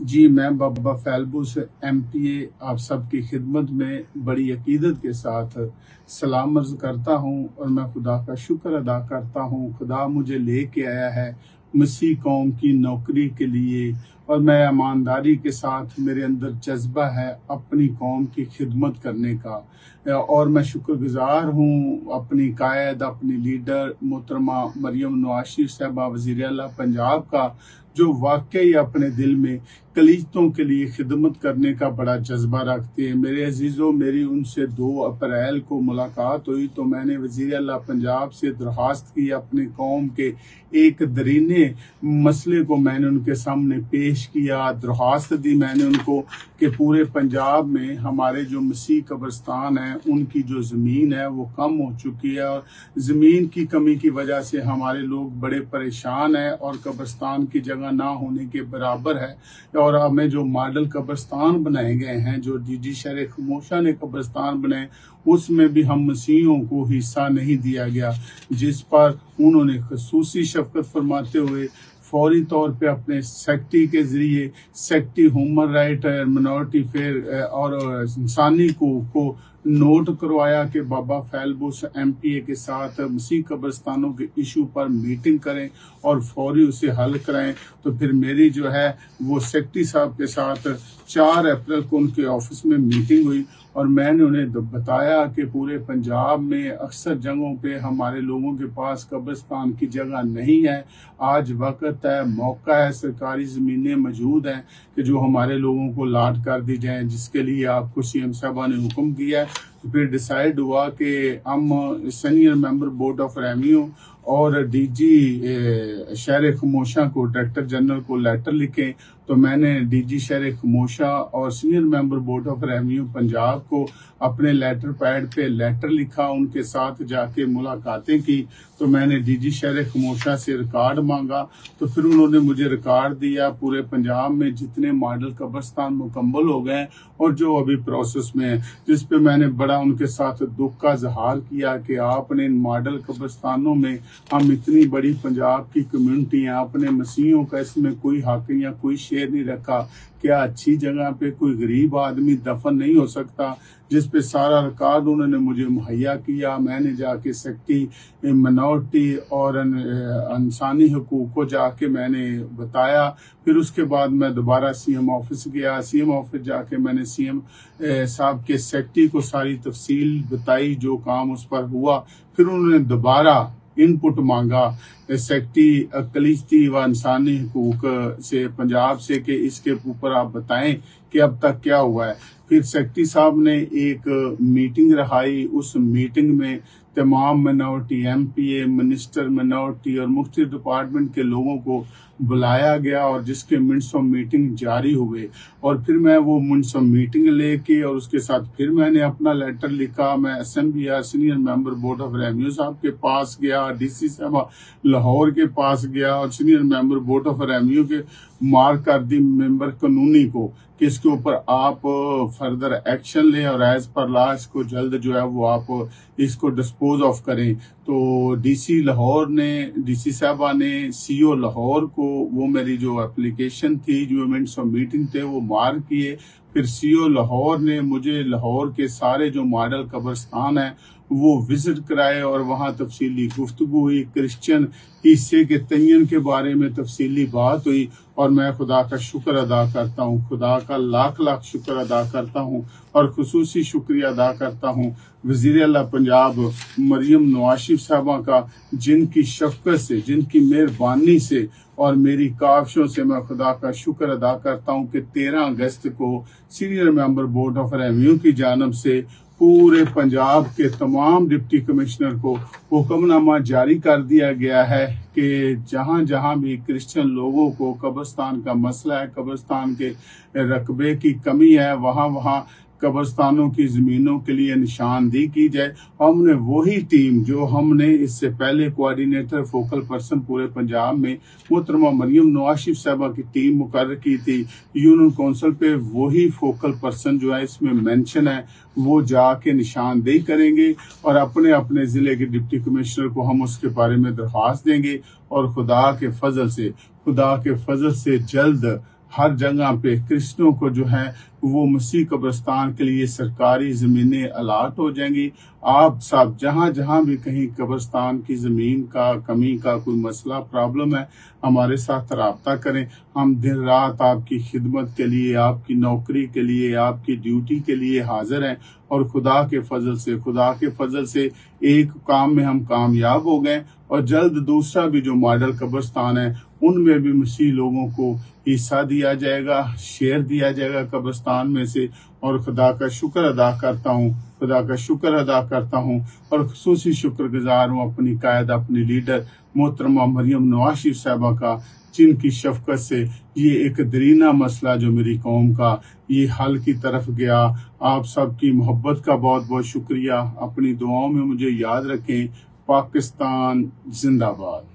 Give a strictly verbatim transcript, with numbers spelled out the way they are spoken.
जी, मैं बाबा फैलबुस एमपीए आप सबकी खिदमत में बड़ी अकीदत के साथ सलाम अर्ज़ करता हूँ और मैं खुदा का शुक्र अदा करता हूँ। खुदा मुझे लेके आया है मसीह कौम की नौकरी के लिए और मैं ईमानदारी के साथ मेरे अंदर जज़्बा है अपनी कौम की खिदमत करने का। और मैं शुक्रगुज़ार हूँ अपनी कायद, अपनी लीडर मोहतरमा मरियम नवाज साहिबा वज़ीर आला पंजाब का, जो वाक़ई अपने दिल में कलीसियाओं के लिए खिदमत करने का बड़ा जज्बा रखते हैं। मेरे अजीज़ों, मेरी उनसे दो अप्रैल को मुलाकात हुई तो मैंने वज़ीर आला पंजाब से दरख्वास्त की, अपने कौम के एक दरीने मसले को मैंने उनके सामने पेश किया। दरख्वास्त दी मैंने उनको कि पूरे पंजाब में हमारे जो मसीह कब्रिस्तान हैं उनकी जो ज़मीन है वो कम हो चुकी है और ज़मीन की कमी की वजह से हमारे लोग बड़े परेशान हैं और कब्रिस्तान की जगह ना होने के बराबर है। और हमें जो मॉडल कब्रिस्तान बनाए गए हैं, जो डीजी शहर खमोशा ने कब्रिस्तान बनाए, उसमें भी हम मसीहों को हिस्सा नहीं दिया गया, जिस पर उन्होंने खसूसी शफकत फरमाते हुए फौरी तौर पे अपने सेक्रेटरी के जरिए secretary human right minority fair और इंसानी को को नोट करवाया कि बाबा फैलबुस एमपीए के साथ मसीह कब्रिस्तानों के इशू पर मीटिंग करें और फौरी उसे हल कराएं। तो फिर मेरी जो है वो सेक्रेटरी साहब के साथ चार अप्रैल को उनके ऑफिस में मीटिंग हुई और मैंने उन्हें बताया कि पूरे पंजाब में अक्सर जगहों पे हमारे लोगों के पास कब्रिस्तान की जगह नहीं है। आज वक्त है, मौका है, सरकारी ज़मीनें मौजूद हैं कि जो हमारे लोगों को लाट कर दी जाएं, जिसके लिए आपको सीएम साहबा ने हुक्म किया है। तो फिर डिसाइड हुआ कि हम senior member board of revenue और डीजी शहर खमोशा को, डायरेक्टर जनरल को लेटर लिखें। तो मैंने डीजी शहर खमोशा और senior member board of revenue Punjab को अपने लेटर पैड पे लेटर लिखा, उनके साथ जाके मुलाकातें की। तो मैंने डीजी शहर खमोशा से रिकॉर्ड मांगा, तो फिर उन्होंने मुझे रिकॉर्ड दिया पूरे पंजाब में जितने मॉडल कब्रिस्तान मुकम्मल हो गए और जो अभी प्रोसेस में है, जिस पे मैंने बड़ा उनके साथ दुख का इजहार किया कि आपने इन मॉडल कब्रिस्तानों में, हम इतनी बड़ी पंजाब की कम्युनिटी है, आपने मसीहों का इसमें कोई हक या कोई शेयर नहीं रखा। क्या अच्छी जगह पे कोई गरीब आदमी दफन नहीं हो सकता? जिस पे सारा रिकॉर्ड उन्होंने मुझे मुहैया किया। मैंने जाके सेक्रेटरी मिनॉरिटी और इंसानी हकूक को जाके मैंने बताया। फिर उसके बाद मैं दोबारा सीएम ऑफिस गया। सीएम ऑफिस जाके मैंने सीएम साहब के सेक्रेटरी को सारी तफसील बताई, जो काम उस पर हुआ। फिर उन्होंने दोबारा इनपुट मांगा सेक्रेटरी कलीसिया व इंसानी हकूक से पंजाब से कि इसके ऊपर आप बताएं कि अब तक क्या हुआ है। फिर सेक्रेटरी साहब ने एक मीटिंग रखाई। उस मीटिंग में तमाम मिनॉरिटी, एमपीए, मिनिस्टर मिनॉरिटी और मुख्तलिफ डिपार्टमेंट के लोगों को बुलाया गया और जिसके मिनट्स ऑफ मीटिंग जारी हुए। और फिर मैं वो मिनट्स ऑफ मीटिंग लेके और उसके साथ फिर मैंने अपना लेटर लिखा। मैं SMB senior member board of revenue साहब के पास गया, डीसी साहब लाहौर के पास गया और senior member board of revenue के मार्क कर दी मेंबर कानूनी को कि इसके ऊपर आप फर्दर एक्शन लें और एज पर लॉ इसको जल्द जो है वो आप इसको डिस्पोज ऑफ करें। तो डीसी लाहौर ने, डीसी साहबा ने सीओ लाहौर को वो मेरी जो एप्लीकेशन थी, जो मिनट्स ऑफ मीटिंग थे, वो मार्क किए। फिर सीओ लाहौर ने मुझे लाहौर के सारे जो मॉडल कब्रिस्तान है वो विजिट कराए और वहाँ तफसीली गुफ्तगू हुई। क्रिश्चियन हिस्से के तयन के बारे में तफसीली बात हुई और मैं खुदा का शुक्र अदा करता हूँ, खुदा का लाख लाख शुक्र अदा करता हूँ और खुसूसी शुक्रिया अदा करता हूँ वज़ीर आला पंजाब मरियम नवाज साहबा का, जिनकी शफकत से, जिनकी मेहरबानी से और मेरी काविशों से मैं खुदा का शुक्र अदा करता हूँ कि तेरह अगस्त को senior member board of revenue की जानब से पूरे पंजाब के तमाम डिप्टी कमिश्नर को हुक्मनामा जारी कर दिया गया है कि जहां जहां भी क्रिश्चियन लोगों को कब्रिस्तान का मसला है, कब्रिस्तान के रकबे की कमी है, वहां वहां कब्रिस्तानों की ज़मीनों के लिए निशानदेही की जाए। हमने वही टीम जो हमने इससे पहले कोऑर्डिनेटर फोकल पर्सन पूरे पंजाब में मोहतरमा मरियम नवाज साहबा की टीम मुकर्रर की थी यूनियन काउंसिल पे, वही फोकल पर्सन जो है इसमें मेंशन है, वो जाके निशानदेही करेंगे और अपने अपने ज़िले के डिप्टी कमिश्नर को हम उसके बारे में दरख्वास्त देंगे और खुदा के फजल से खुदा के फजल से जल्द हर जगह पे क्रिश्चियनों को जो है वो मसीह कब्रिस्तान के लिए सरकारी ज़मीनें अलाट हो जाएंगी। आप सब जहां जहां भी कहीं कब्रिस्तान की ज़मीन का कमी का कोई मसला प्रॉब्लम है, हमारे साथ राब्ता करें। हम दिन रात आपकी खिदमत के लिए, आपकी नौकरी के लिए, आपकी ड्यूटी के लिए हाजिर हैं और खुदा के फजल से खुदा के फजल से एक काम में हम कामयाब हो गए और जल्द दूसरा भी जो मॉडल कब्रिस्तान है उनमें भी मसीह लोगों को हिस्सा दिया जाएगा, शेयर दिया जाएगा कब्रिस्तान में से। और खुदा का शुक्र अदा करता हूँ खुदा का शुक्र अदा करता हूँ और खुसूसी शुक्रगुजार हूँ अपनी कायद अपनी लीडर मोहतरमा मरियम नवाज शरीफ साहबा का, जिनकी शफकत से ये एक दरीना मसला जो मेरी कौम का ये हल की तरफ गया। आप सबकी मोहब्बत का बहुत बहुत शुक्रिया। अपनी दुआओं में मुझे याद रखें। पाकिस्तान जिंदाबाद।